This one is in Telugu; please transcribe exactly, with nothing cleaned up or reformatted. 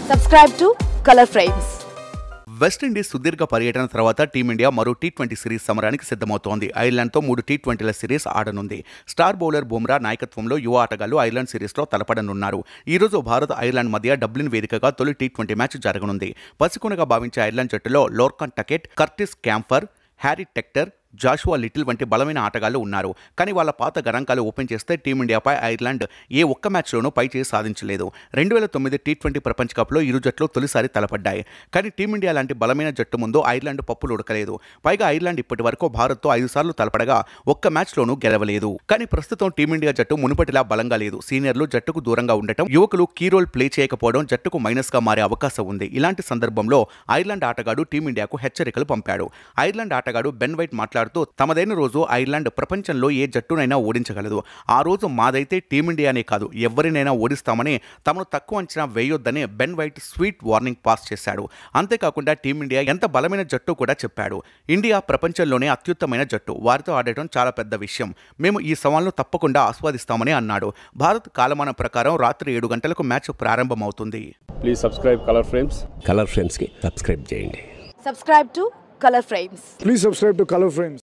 Subscribe to Color Frames. West Indies సుదీర్ఘ పర్యటన తర్వాత టీమిండియా మరో టీ ట్వంటీ సిరీస్ సమరానికి సిద్ధమవుతోంది. ఐర్లాండ్తో మూడు టీ ట్వంటీల సిరీస్ ఆడనుంది. స్టార్ బౌలర్ బుమ్రా నాయకత్వంలో యువ ఆటగాళ్లు ఐర్లాండ్ సిరీస్లో తలపడనున్నారు. ఈ రోజు భారత్ ఐర్లాండ్ మధ్య డబ్లిన్ వేదికగా తొలి టీ ట్వంటీ మ్యాచ్ జరగనుంది. పసికొనగా భావించే ఐర్లాండ్ జట్టులో Lorcan Tucker, Curtis Campher, Harry Tector, Joshua Little వంటి బలమైన ఆటగాళ్లు ఉన్నారు. కానీ వాళ్ళ పాత గణాంకాలు ఓపెన్ చేస్తే టీమిండియాపై ఐర్లాండ్ ఏ ఒక్క మ్యాచ్లోనూ పైచేయి సాధించలేదు. రెండు వేల తొమ్మిది టీ ట్వంటీ ప్రపంచ కప్లో ఇరు జట్లు తొలిసారి తలపడ్డాయి. కానీ టీమిండియా లాంటి బలమైన జట్టు ముందు ఐర్లాండ్ పప్పులు ఉడకలేదు. పైగా ఐర్లాండ్ ఇప్పటి వరకు భారత్తో ఐదు సార్లు తలపడగా ఒక్క మ్యాచ్లోనూ గెలవలేదు. కానీ ప్రస్తుతం టీమిండియా జట్టు మునుపటిలా బలంగా లేదు. సీనియర్లు జట్టుకు దూరంగా ఉండటం, యువకులు కీ రోల్ ప్లే చేయకపోవడం జట్టుకు మైనస్గా మారే అవకాశం ఉంది. ఇలాంటి సందర్భంలో ఐర్లాండ్ ఆటగాడు టీమిండియాకు హెచ్చరికలు పంపాడు. ఐర్లాండ్ ఆటగాడు బెన్ వైట్ మాట్లాడుతూ తమదైన రోజు ఐర్లాండ్ ప్రపంచంలో ఏ జట్టునైనా ఓడించగలదు. ఆ రోజు మాదైతే టీమిండియానే కాదు ఎవరినైనా ఓడిస్తామని తమను తక్కువ అంచనా వేయొద్దని Ben White sweet warning pass చేశాడు. అంతేకాకుండా టీమిండియా ఎంత బలమైన జట్టు కూడా చెప్పాడు. ఇండియా ప్రపంచంలోనే అత్యుత్తమైన జట్టు, వారితో ఆడటం చాలా పెద్ద విషయం. మేము ఈ సవాల్ను తప్పకుండా ఆస్వాదిస్తామని అన్నాడు. భారత్ కాలమానం ప్రకారం రాత్రి ఏడు గంటలకు మ్యాచ్ ప్రారంభమవుతుంది. Please subscribe colour frames. Colour ఫ్రేమ్స్కి సబ్స్క్రైబ్ చేయండి. Subscribe to Color Frames. Please subscribe to Color Frames.